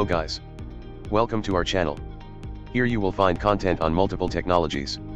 Hello guys. Welcome to our channel. Here you will find content on multiple technologies.